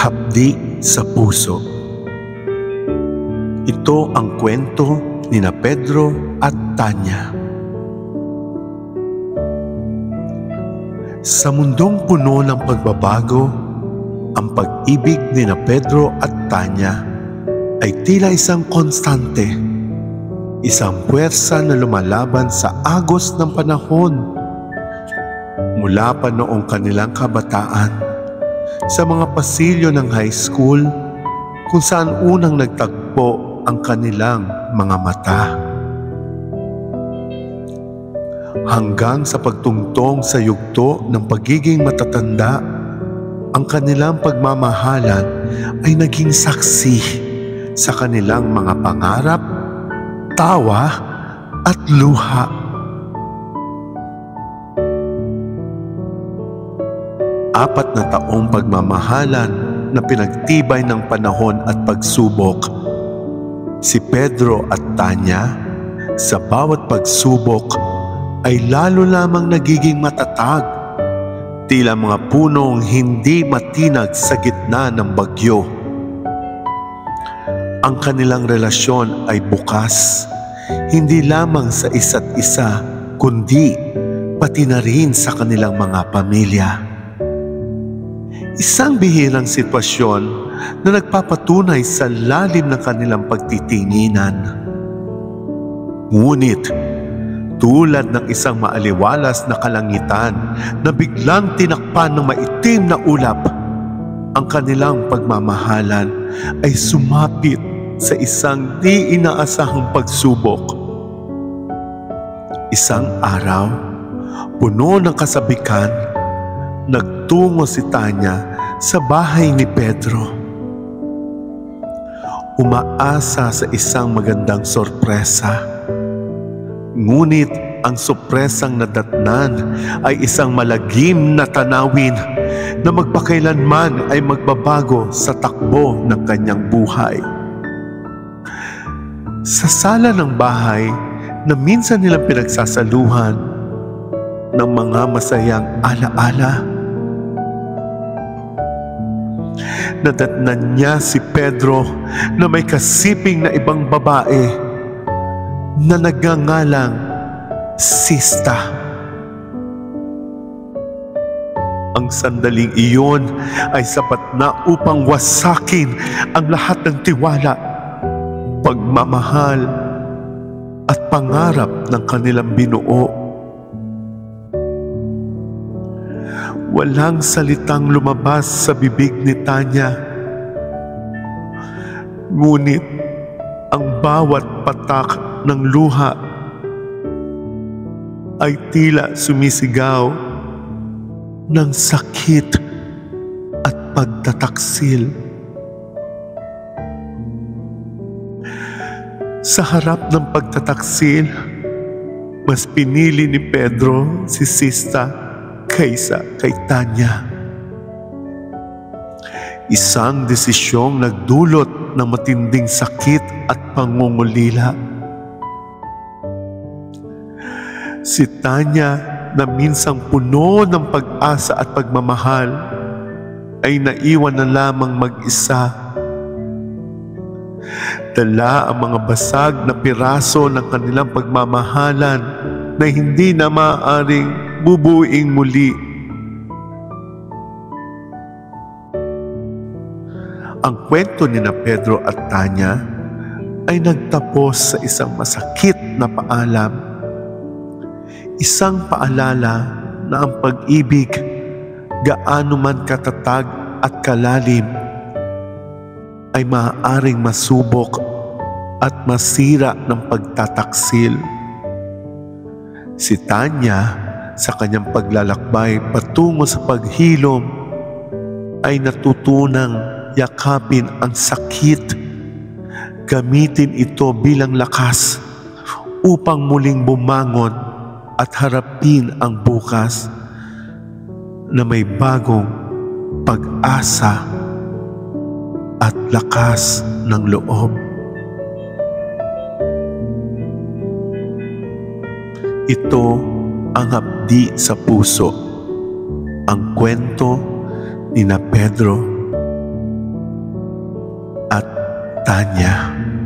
Hapdi sa puso. Ito ang kwento ni Pedro at Tanya. Sa mundong puno ng pagbabago, ang pag-ibig ni Pedro at Tanya ay tila isang konstante, isang puwersa na lumalaban sa agos ng panahon. Mula pa noong kanilang kabataan, sa mga pasilyo ng high school kung saan unang nagtagpo ang kanilang mga mata. Hanggang sa pagtungtong sa yugto ng pagiging matatanda, ang kanilang pagmamahalan ay naging saksi sa kanilang mga pangarap, tawa at luha. 4 na taong pagmamahalan na pinagtibay ng panahon at pagsubok. Si Pedro at Tanya, sa bawat pagsubok, ay lalo lamang nagiging matatag, tila mga punong hindi matinag sa gitna ng bagyo. Ang kanilang relasyon ay bukas, hindi lamang sa isa't isa, kundi pati na rin sa kanilang mga pamilya. Isang bihirang sitwasyon na nagpapatunay sa lalim ng kanilang pagtitinginan. Ngunit, tulad ng isang maaliwalas na kalangitan na biglang tinakpan ng maitim na ulap, ang kanilang pagmamahalan ay sumapit sa isang di inaasahang pagsubok. Isang araw, puno ng kasabikan, nagtungo si Tanya sa bahay ni Pedro. Umaasa sa isang magandang sorpresa. Ngunit ang sorpresang nadatnan ay isang malagim na tanawin na magpakailanman ay magbabago sa takbo ng kanyang buhay. Sa sala ng bahay na minsan nilang pinagsasaluhan ng mga masayang alaala, nadatnan niya si Pedro na may kasiping na ibang babae na nagngangalang Sista. Ang sandaling iyon ay sapat na upang wasakin ang lahat ng tiwala, pagmamahal at pangarap ng kanilang binuo. Walang salitang lumabas sa bibig ni Tanya. Ngunit ang bawat patak ng luha ay tila sumisigaw ng sakit at pagtataksil. Sa harap ng pagtataksil, mas pinili ni Pedro si Sista kaysa kay Tanya. Isang desisyong nagdulot ng matinding sakit at pangungulila. Si Tanya, na minsang puno ng pag-asa at pagmamahal, ay naiwan na lamang mag-isa. Dala ang mga basag na piraso ng kanilang pagmamahalan na hindi na maaaring bubuing muli. Ang kwento ni Pedro at Tanya ay nagtapos sa isang masakit na paalam. Isang paalala na ang pag-ibig, gaano man katatag at kalalim, ay maaaring masubok at masira ng pagtataksil. Si Tanya, sa kanyang paglalakbay patungo sa paghilom, ay natutunang yakapin ang sakit, gamitin ito bilang lakas upang muling bumangon at harapin ang bukas na may bagong pag-asa at lakas ng loob. Ito ang hapdi sa puso, ang kwento ni Pedro at Tanya.